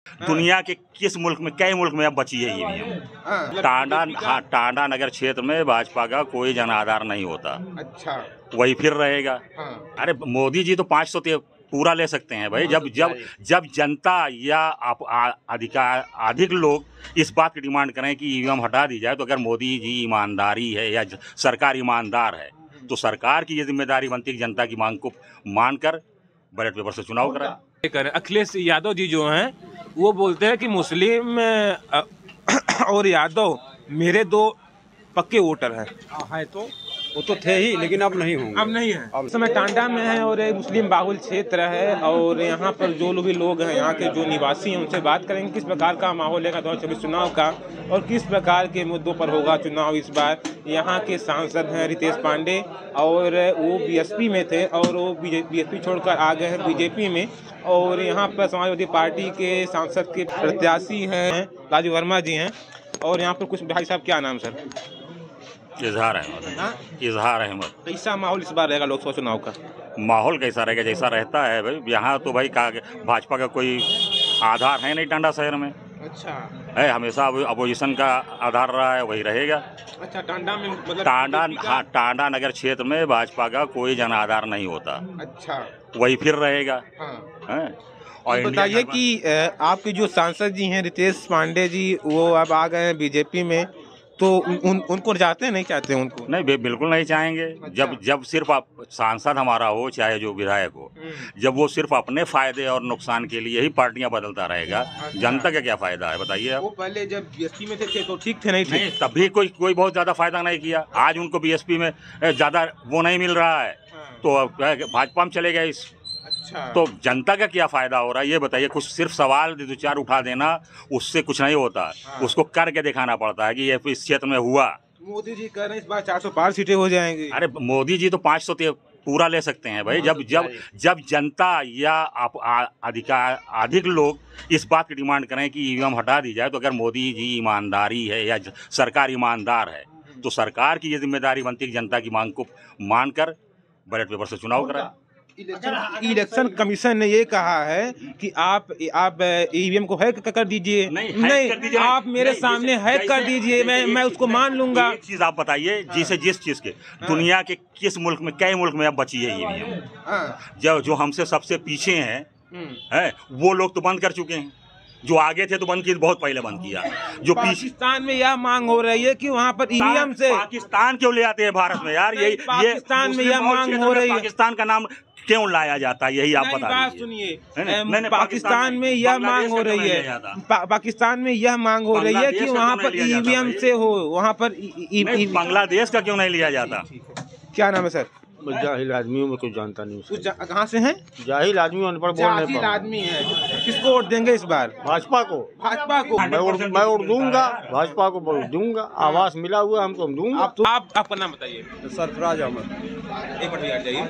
दुनिया के किस मुल्क में, कई मुल्क में अब बची है ईवीएम। टांडा नगर क्षेत्र में भाजपा का कोई जनाधार नहीं होता। अच्छा, वही फिर रहेगा। अरे मोदी जी तो 500 पूरा ले सकते हैं भाई। जब जनता या अधिक लोग इस बात की डिमांड करें कि ईवीएम हटा दी जाए, तो अगर मोदी जी ईमानदारी है या सरकार ईमानदार है, तो सरकार की ये जिम्मेदारी बनती है कि जनता की मांग को मानकर बैलेट पेपर से चुनाव कराएं। अखिलेश यादव जी जो हैं वो बोलते हैं कि मुस्लिम और यादव मेरे दो पक्के वोटर हैं। तो वो तो थे ही, लेकिन अब नहीं होंगे। अब नहीं है। इस समय टांडा में है और एक मुस्लिम बाहुल क्षेत्र है, और यहाँ पर जो भी लोग हैं, यहाँ के जो निवासी हैं, उनसे बात करेंगे किस प्रकार का माहौल है 2024 चुनाव का और किस प्रकार के मुद्दों पर होगा चुनाव इस बार। यहाँ के सांसद हैं रितेश पांडे, और वो बीएसपी में थे और वो बीएसपी छोड़कर आ गए हैं बीजेपी में। और यहाँ पर समाजवादी पार्टी के सांसद के प्रत्याशी हैं राजू वर्मा जी हैं। और यहाँ पर कुछ भाई साहब, क्या नाम सर? इजहार अहमद। कैसा माहौल इस बार रहेगा लोकसभा चुनाव का? माहौल कैसा रहेगा? जैसा रहता है भाई। यहाँ तो भाई भाजपा का कोई आधार है नहीं टांडा शहर में। अच्छा है, हमेशा अपोजिशन का आधार रहा है, वही रहेगा। अच्छा, टांडा में मतलब टांडा नगर क्षेत्र में भाजपा का कोई जनाधार नहीं होता। अच्छा, वही फिर रहेगा। और बताइए कि आपके जो सांसद जी हैं रितेश पांडे जी, वो अब आ गए हैं बीजेपी में, तो उनको चाहते हैं, नहीं चाहते हैं उनको? नहीं, बिल्कुल नहीं चाहेंगे। अच्छा। जब सिर्फ सांसद हमारा हो, चाहे जो विधायक हो, जब वो सिर्फ अपने फायदे और नुकसान के लिए ही पार्टियां बदलता रहेगा, अच्छा। जनता का क्या फायदा है बताइए आप? वो पहले जब बीएसपी में थे तो ठीक थे, नहीं थे? तभी कोई बहुत ज्यादा फायदा नहीं किया। आज उनको बीएसपी में ज्यादा वो नहीं मिल रहा है, तो भाजपा में चले गए। अच्छा, तो जनता का क्या फायदा हो रहा है ये बताइए? कुछ सिर्फ सवाल 2-4 उठा देना, उससे कुछ नहीं होता। उसको करके दिखाना पड़ता है कि ये इस क्षेत्र में हुआ। मोदी जी कह रहे हैं इस बार 405 सीटें हो जाएंगी। अरे मोदी जी तो 500 पूरा ले सकते हैं भाई। जब जनता या अधिक लोग इस बात की डिमांड करें कि ईवीएम हटा दी जाए, तो अगर मोदी जी ईमानदारी है या सरकार ईमानदार है, तो सरकार की ये जिम्मेदारी बनती है कि जनता की मांग को मानकर बैलेट पेपर से चुनाव कराएं। इलेक्शन कमीशन ने ये कहा है कि आप ईवीएम को हैक कर दीजिए। नहीं, आप मेरे सामने हैक कर दीजिए, मैं उसको मान लूंगा। एक चीज आप बताइए, जिस चीज के दुनिया के किस मुल्क में, कई मुल्क में अब बची है ईवीएम। जो हमसे सबसे पीछे हैं, वो लोग तो बंद कर चुके हैं। जो आगे थे तो बंद किए, बहुत पहले बंद किया। जो पाकिस्तान में यह मांग हो रही है कि वहाँ पर ईवीएम से पाकिस्तान क्यों ले आते हैं भारत में यार? यही पाकिस्तान में यह मांग हो रही है। पाकिस्तान का नाम क्यों लाया जाता है, यही आप बता दीजिए। सुनिए, पाकिस्तान में यह मांग हो रही है, पाकिस्तान में यह मांग हो रही है कि वहाँ पर ईवीएम से हो, वहाँ पर बांग्लादेश का क्यों नहीं लिया जाता? क्या नाम है सर? जाहिल आदमियों में कुछ जानता नहीं। कहाँ से हैं? जाहिल आदमी, अनपढ़ जाहिल आदमी है। किसको वोट देंगे इस बार? भाजपा को। मैं वोट दूंगा, भाजपा को वोट दूंगा। आवास मिला हुआ हमको, हम दूंगा। आपका नाम बताइए। सरफराज अहमद। एक मिनट बैठ जाइए।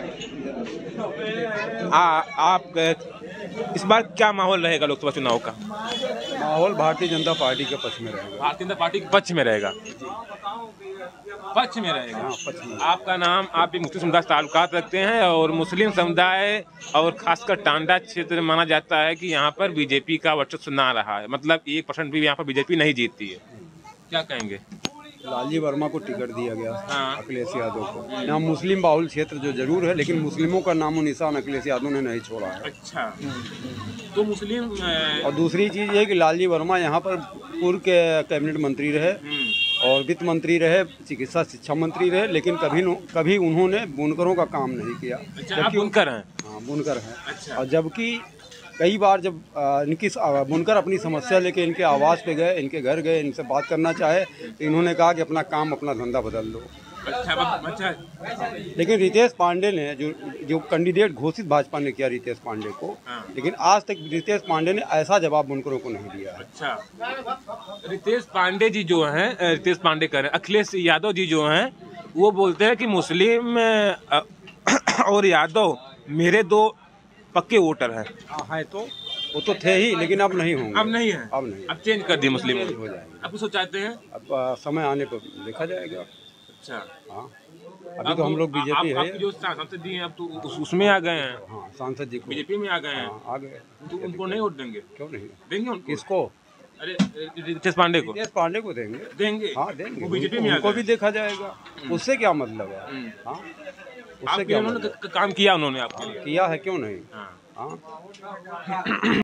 आप इस बार क्या माहौल रहेगा लोकसभा चुनाव का? माहौल भारतीय जनता पार्टी के पक्ष में रहेगा। भारतीय जनता पार्टी के पक्ष में रहेगा। पक्ष में रहेगा। आपका नाम, आप एक मुस्लिम समुदाय से ताल्लुकात रखते हैं, और मुस्लिम समुदाय और खासकर टांडा क्षेत्र में माना जाता है कि यहाँ पर बीजेपी का वर्चस्व ना रहा है, मतलब 1% भी यहाँ पर बीजेपी नहीं जीतती है। क्या कहेंगे? लालजी वर्मा को टिकट दिया गया, अखिलेश यादव को। यहाँ मुस्लिम बाहुल क्षेत्र जो जरूर है, लेकिन मुस्लिमों का नामो निशान अखिलेश यादव ने नहीं छोड़ा है। अच्छा, तो मुस्लिम और दूसरी चीज ये कि लालजी वर्मा यहाँ पर पूर्व के कैबिनेट मंत्री रहे और वित्त मंत्री रहे, चिकित्सा शिक्षा मंत्री रहे, लेकिन कभी उन्होंने बुनकरों का काम नहीं किया। अच्छा, आप बुनकर हैं? हाँ, बुनकर हैं। अच्छा। और जबकि कई बार जब इनकी बुनकर अपनी समस्या लेके इनके आवास पे गए, इनके घर गए, इनसे बात करना चाहे, तो इन्होंने कहा कि अपना काम, अपना धंधा बदल दो। अच्छा। लेकिन रितेश पांडे ने जो कैंडिडेट घोषित भाजपा ने किया रितेश पांडे को, लेकिन आज तक रितेश पांडे ने ऐसा जवाब बुनकरों को नहीं दिया है। अच्छा, रितेश पांडे जी जो हैं, रितेश पांडे कह रहे हैं, अखिलेश यादव जी जो हैं, वो बोलते हैं कि मुस्लिम और यादव मेरे दो पक्के वोटर हैं। तो वो तो थे ही, लेकिन अब नहीं होंगे। अब नहीं है? अब नहीं, अब चेंज कर दिए मुस्लिम हो जाएंगे। अब कुछ चाहते हैं? अब समय आने पर देखा जाएगा। अच्छा, हाँ। अभी तो हम लोग बीजेपी है। आपकी जो सांसद जी हैं अब तो उसमें आ गए हैं। हाँ, सांसद जी को बीजेपी में आ गए हैं। हाँ, आ गए। तो उनको नहीं वोट देंगे? क्यों नहीं देंगे उनको। किसको? अरे रितेश पांडे को। रितेश पांडे को देंगे। देंगे? हाँ देंगे। वो बीजेपी में आ उनको गए। भी देखा जाएगा, उससे क्या मतलब है? हाँ, उससे क्या मतलब? काम किया उन्होंने आपके लिए? किया है, क्यों नहीं? हाँ। हाँ।